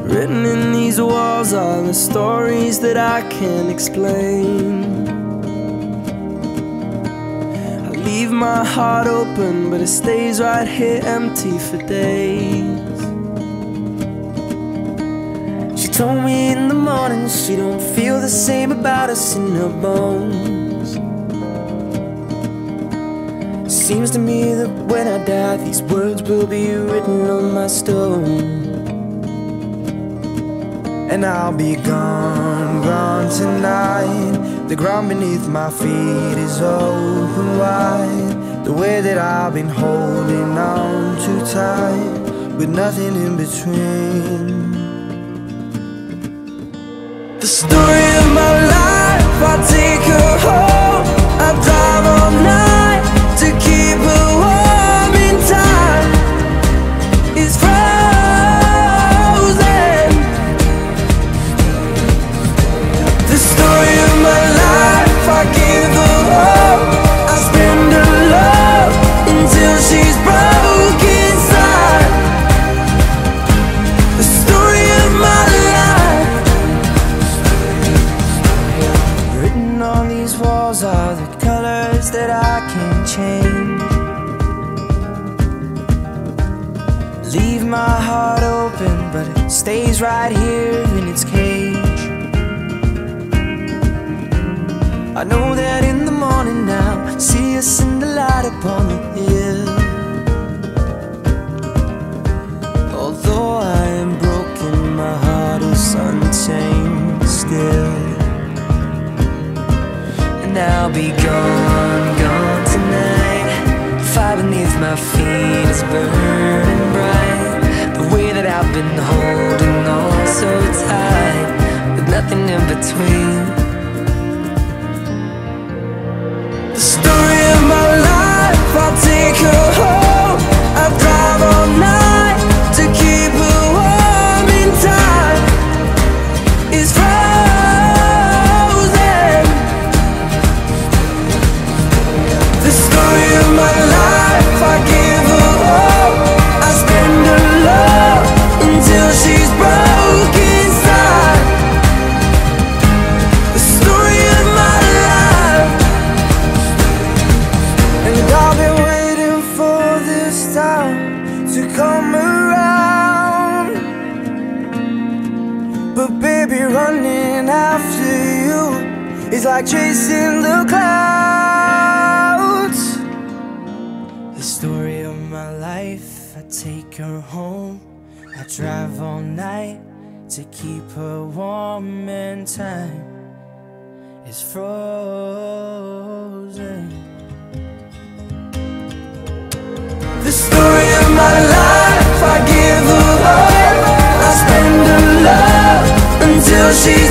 Written in these walls are the stories that I can't explain. I leave my heart open, but it stays right here empty for days. She told me in the morning she don't feel the same about us in her bones. Seems to me that when I die, these words will be written on my stone. And I'll be gone, gone tonight. The ground beneath my feet is open wide. The way that I've been holding on too tight, with nothing in between. The story of my life, I take her home. I drive all night to keep her warm in time. It's frozen. The story of my life, I give her hope. I spend her love until she's broke inside. The story of my life. Written on these walls are the colors that I can't change. Leave my heart open, but it stays right here in its cage. I know that in the morning now, see us in the light upon the hill. Although I am broken, my heart is unchained still. And I'll be gone, gone tonight. Fire beneath my feet is burning bright. The way that I've been holding on so tight, with nothing in between. The story of my life, I'll take her home. I drive all night to keep her warm in time. It's frozen. The story of my life, I give her hope. I spend her love until she's broke inside. The story of my life. And I've been waiting for this time to come around. But baby, running after you is like chasing the clouds. The story of my life, I take her home. I drive all night to keep her warm, and time is frozen. The story of my life, I give her hope. I spend her love until she's